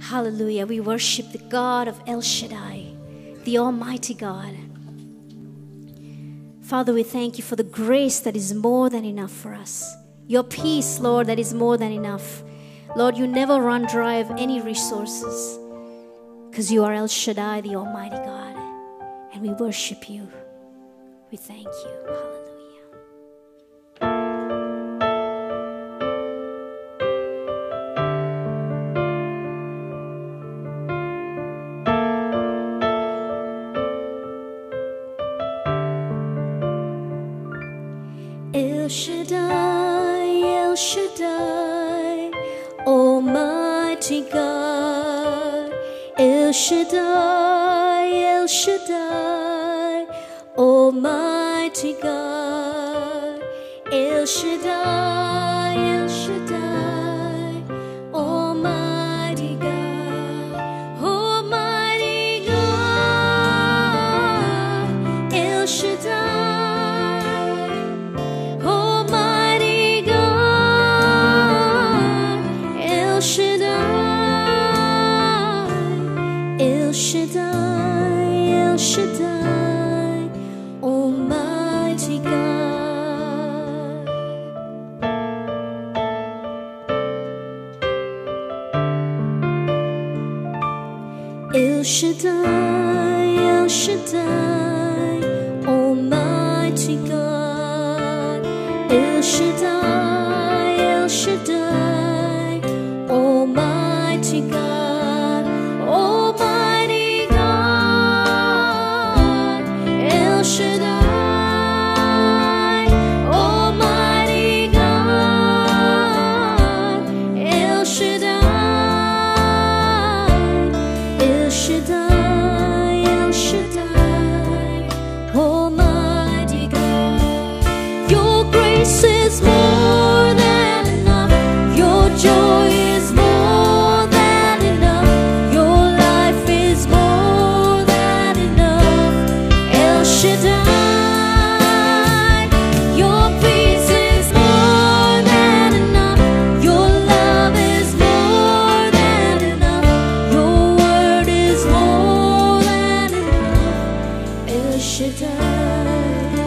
Hallelujah. We worship the God of El Shaddai, the Almighty God. Father, we thank you for the grace that is more than enough for us. Your peace, Lord, that is more than enough. Lord, you never run dry of any resources because you are El Shaddai, the Almighty God. And we worship you. We thank you. Hallelujah. El Shaddai, El Shaddai, Almighty God. El Shaddai, El Shaddai, Almighty God. El Shaddai, El Shaddai, Almighty God. Almighty God. El Shaddai, Almighty God. El Shaddai, El Shaddai, El Shaddai, Almighty God. El Shaddai, El Shaddai, Almighty God. El Shaddai, El Shaddai, Almighty God. Almighty God. El Shaddai, Almighty God. El Shaddai, El Shaddai, El Shaddai, Almighty God. Your grace is more than enough. Your joy is more than enough. Your life is more than enough. El Shaddai, your peace is more than enough. Your love is more than enough. Your word is more than enough. El Shaddai,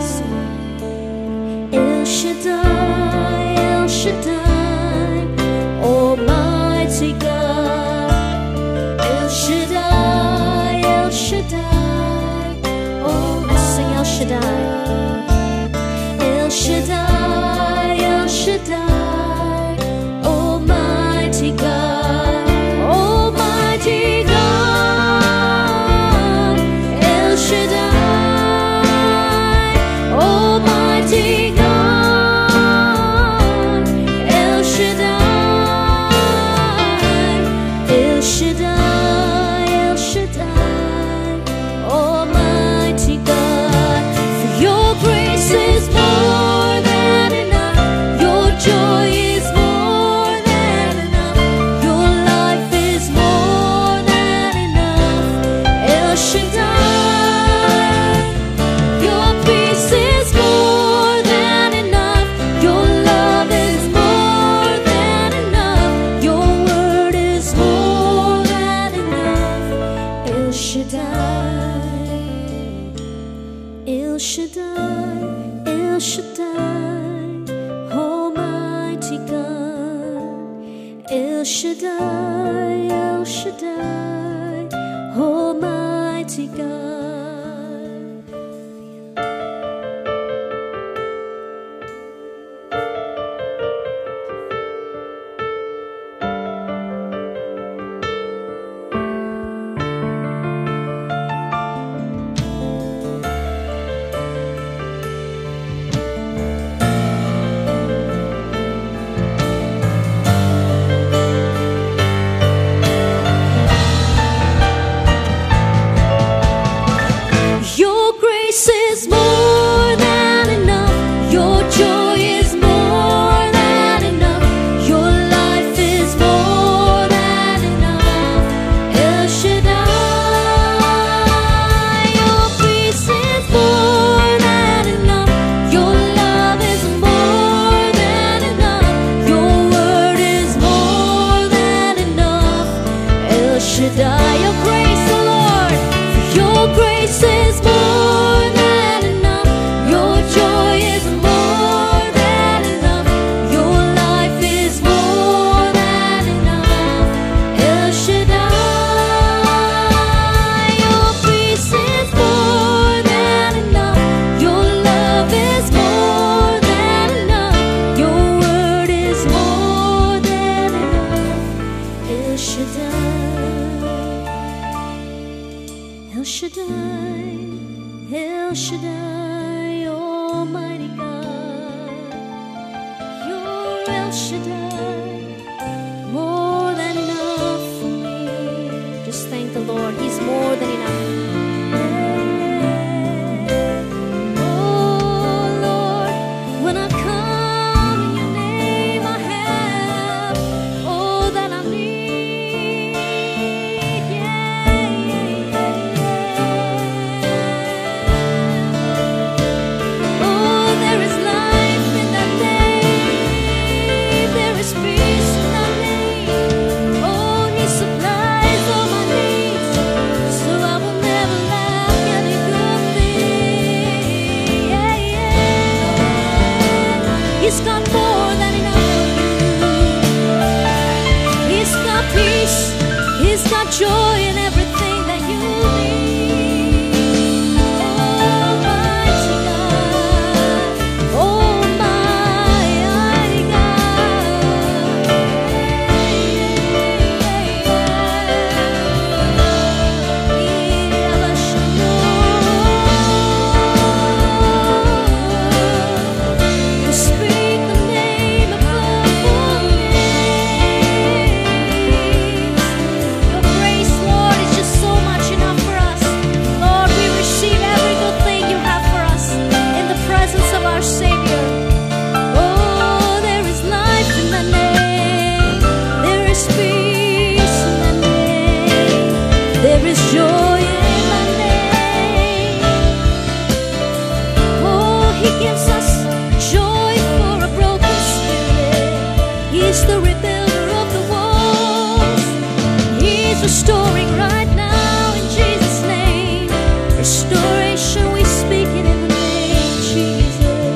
El Shaddai, El Shaddai, Almighty God. El Shaddai, El Shaddai, oh, let's sing El Shaddai. El Shaddai, El Shaddai, Almighty God. Almighty God. El Shaddai, Almighty God. El Shaddai, El Shaddai, El Shaddai, Almighty God. For your grace is more than enough. Your joy is more than enough. Your life is more than enough. El Shaddai, your peace is more than enough. Your love is more than enough. Your word is more than enough. El Shaddai, El Shaddai, El Shaddai, Almighty God. El Shaddai, El Shaddai, Almighty God. Shaddai, your grace, O Lord, for your grace is more than enough. Your joy is more than enough. Your life is more than enough. El Shaddai, your peace is more than enough. Your love is more than enough. Your word is more than enough. El Shaddai, El Shaddai, El Shaddai, Almighty God. You're El Shaddai, more than enough for me. Just thank the Lord, He's more than enough. Oh Lord, when I come in your name, I have all that I need. Oh, there is life in that name. There is peace in that name. Oh, He supplies all my needs, so I will never lack any good thing. He's got more than enough for you. He's got peace. He's got joy in everything that you need. Almighty God, Almighty God. We speak the name above all names. Your grace, Lord, is just so much enough for us. Lord, we receive every good thing you have for us in the presence of our Savior. Oh, there is life in the name. There is peace in the name. There is joy in the name. Oh, He gives us joy for a broken spirit. He's the rebuilder of the walls. He's restoring right now in Jesus' name. Restoration, we speak it in the name of Jesus.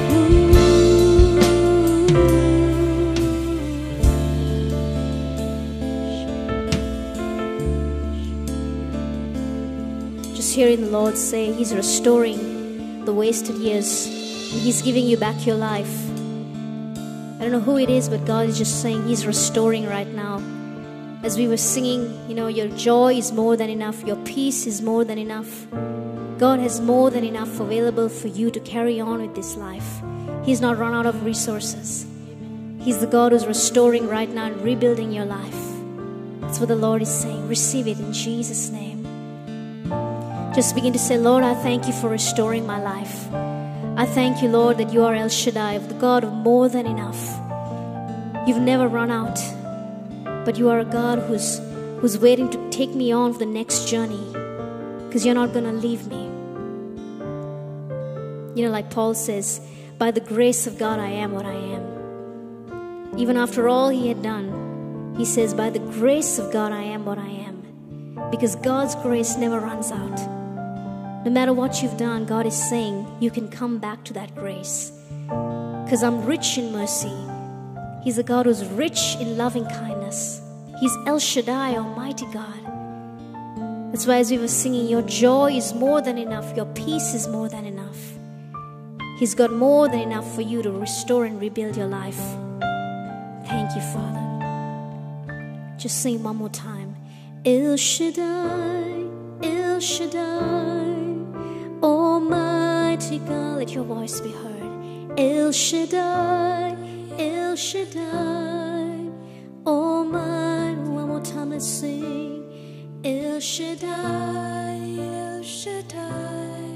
Just hearing the Lord say He's restoring the wasted years. He's giving you back your life. I don't know who it is, but God is just saying He's restoring right now. As we were singing, your joy is more than enough. Your peace is more than enough. God has more than enough available for you to carry on with this life. He's not run out of resources. He's the God who's restoring right now and rebuilding your life. That's what the Lord is saying. Receive it in Jesus' name. Just begin to say, Lord, I thank you for restoring my life. I thank you, Lord, that you are El Shaddai, the God of more than enough. You've never run out, but you are a God who's waiting to take me on for the next journey, because you're not going to leave me. Like Paul says, by the grace of God, I am what I am. Even after all he had done, he says, by the grace of God, I am what I am. Because God's grace never runs out. No matter what you've done, God is saying you can come back to that grace. Because I'm rich in mercy. He's a God who's rich in loving kindness. He's El Shaddai, Almighty God. That's why as we were singing, your joy is more than enough. Your peace is more than enough. He's got more than enough for you to restore and rebuild your life. Thank you, Father. Just sing one more time. El Shaddai, El Shaddai, Almighty God. Let your voice be heard. El Shaddai, El Shaddai, Almighty. One more time, let's sing. El Shaddai, El Shaddai,